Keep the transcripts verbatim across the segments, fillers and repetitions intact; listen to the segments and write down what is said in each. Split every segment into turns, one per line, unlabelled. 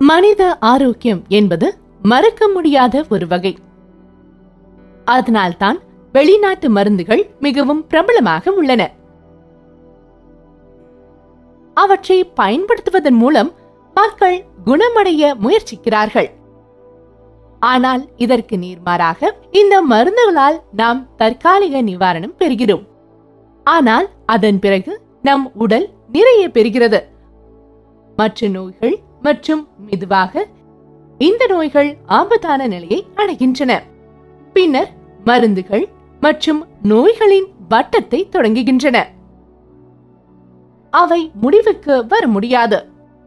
மனித ஆரோக்கியம் என்பது மறக்க முடியாத ஒரு வகை. அதனால்தான் வெளிநாட்டு மருந்துகள் மிகவும் பிரபலமாக உள்ளன. அவற்றை பயன்படுத்துவதன் மூலம் மக்கள் குணமடைய முயற்சிக்கிறார்கள். ஆனால் இதற்கு நேர்மாறாக இந்த மருந்துகளால் நாம் தற்காலிக நிவாரணம் பெறுகிறோம். ஆனால் அதன் பிறகு நம் உடல் நிறைய பெறுகிறது. மற்ற நோய்கள் மற்றும் மெதுவாக இந்த நோய்கள் ஆபத்தான நிலையை அடைகின்றன. பின்னர் மருந்துகள் மற்றும் நோய்களின் வட்டத்தை தொடங்குகின்றன. அவை முடிவுக்கு வர முடியாது.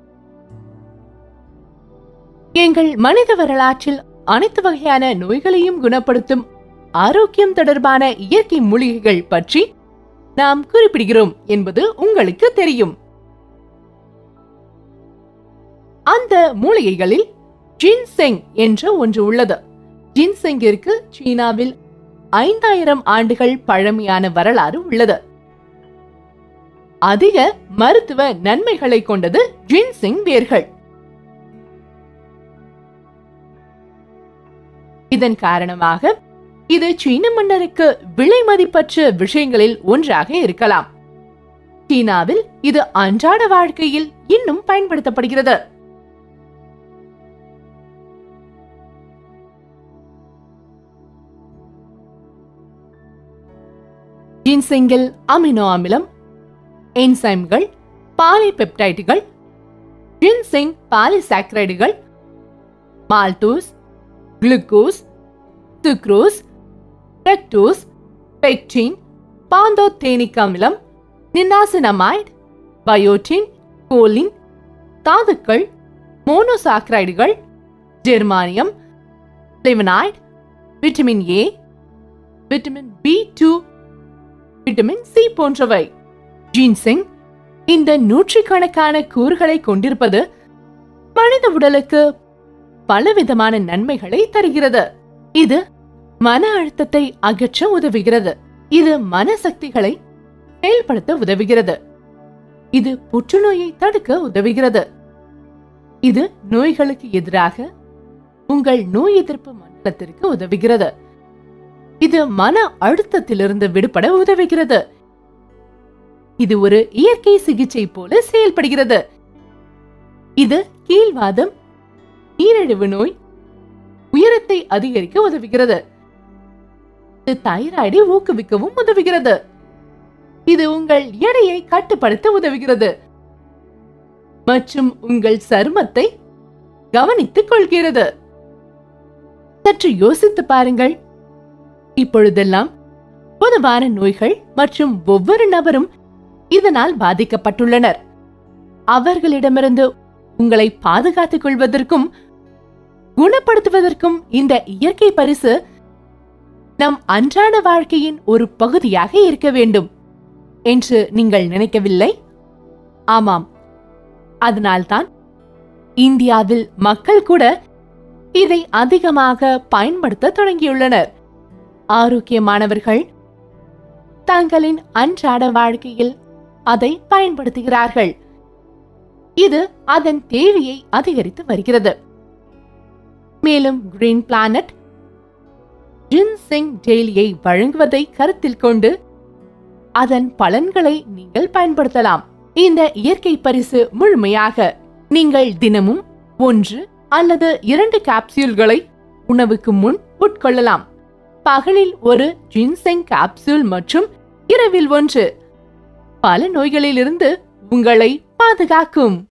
எங்கள் மனித வரலாற்றில் அனைத்து வகையான நோய்களையும் குணப்படுத்தும் ஆரோக்கியம் தொடர்பான இயற்கை மூலிகைகள் பற்றி நாம் குறிப்பிடுகிறோம் என்பது உங்களுக்கு தெரியும். அந்த மூலிகைகளில் ஜின்செங் என்ற ஒன்று உள்ளது. ஜின்செங்கிற்கு சீனாவில் ஐந்தாயிரம் ஆண்டுகள் பழமையான வரலாறு உள்ளது. அதிக மருத்துவ நன்மைகளை கொண்டது ஜின்செங் வேர்கள். இதன் காரணமாக இது சீன மன்னருக்கு விலை மதிப்பற்ற விஷயங்களில் ஒன்றாக இருக்கலாம். சீனாவில் இது அன்றாட வாழ்க்கையில் இன்னும் பயன்படுத்தப்படுகிறது. ஜின்செங்கில் அமினோ அமிலம், என்சைம்கள், பாலிபெப்டைடுகள், ஜின்செங் பாலிசாக்கரைடுகள், maltose, glucose, sucrose, fructose, pectin, pantothenic அமிலம், நின்னாசினமைடு, பயோட்டின், கோலின், தாதுக்கள், மோனோசாக்கரைடுகள், germanium, flavonoid, vitamin A, vitamin B two, vitamin C போன்றவை. ஜின்செங் இந்த நூற்றுக்கணக்கான கூறுகளை கொண்டிருப்பது மனித உடலுக்கு பலவிதமான நன்மைகளை தருகிறது. இது மன அழுத்தத்தை அகற்ற உதவுகிறது. இது மனசக்திகளை செயல்படுத்த உதவுகிறது. இது புற்றுநோயை தடுக்க உதவுகிறது. இது நோய்களுக்கு எதிராக உங்கள் நோய் எதிர்ப்பு மண்டலத்திற்கு உதவுகிறது. இது மன அழுத்தத்திலிருந்து விடுபட உதவுகிறது. இது ஒரு இயற்கை சிகிச்சை போல செயல்படுகிறது. இது கீழ்வாதம், நீரிழிவு நோய், உயரத்தை அதிகரிக்க உதவுகிறது. இது தைராய்டை ஊக்குவிக்கவும் உதவுகிறது. இது உங்கள் எடையை கட்டுப்படுத்த உதவுகிறது மற்றும் உங்கள் சருமத்தை கவனித்துக் கொள்கிறது. சற்று யோசித்து பாருங்கள். இப்பொழுதெல்லாம் பொதுவான நோய்கள் மற்றும் ஒவ்வொரு நபரும் இதனால் பாதிக்கப்பட்டுள்ளனர். அவர்களிடமிருந்து உங்களை பாதுகாத்துக் கொள்வதற்கும் குணப்படுத்துவதற்கும் இந்த இயற்கை பரிசு நம் அன்றாட வாழ்க்கையின் ஒரு பகுதியாக இருக்க வேண்டும் என்று நீங்கள் நினைக்கவில்லை? ஆமாம், அதனால்தான் இந்தியாவில் மக்கள் கூட இதை அதிகமாக பயன்படுத்த தொடங்கியுள்ளனர். ஆரோக்கியமானவர்கள் தங்களின் அன்றாட வாழ்க்கையில் அதை பயன்படுத்துகிறார்கள். இது அதன் தேவையை அதிகரித்து வருகிறது. மேலும் கிரீன் பிளானட் ஜின்செங் டெய்லியை வழங்குவதை கருத்தில் கொண்டு அதன் பலன்களை நீங்கள் பயன்படுத்தலாம். இந்த இயற்கை பரிசு முழுமையாக நீங்கள் தினமும் ஒன்று அல்லது இரண்டு கேப்சூல்களை உணவுக்கு முன் உட்கொள்ளலாம். பகலில் ஒரு ஜின்செங் கேப்சூல் மற்றும் இரவில் ஒன்று பல நோய்களிலிருந்து உங்களை பாதுகாக்கும்.